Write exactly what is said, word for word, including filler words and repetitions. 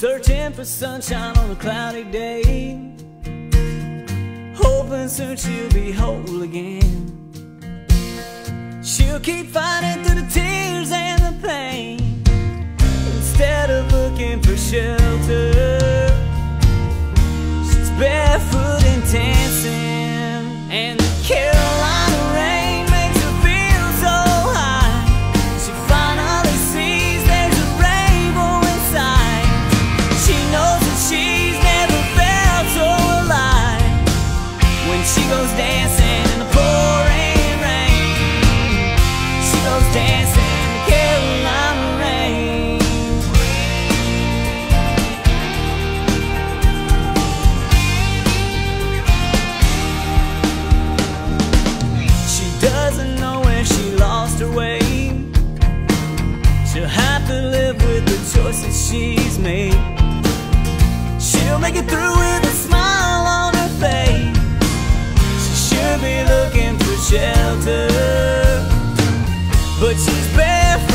searching for sunshine on a cloudy day, hoping soon she'll be whole again. She'll keep fighting through the tears and the pain, instead of looking for shelter. She's barefoot and dancing, and the Carolina rain makes her feel so high. She finally sees there's a rainbow inside. She knows that she's never felt so alive when she goes dancing in the pouring rain. She goes dancing in the Carolina rain. She doesn't know where she lost her way. She'll have to live with the choices she's made. She'll make it through with a smile on her face. She should be looking for shelter, but she's barefoot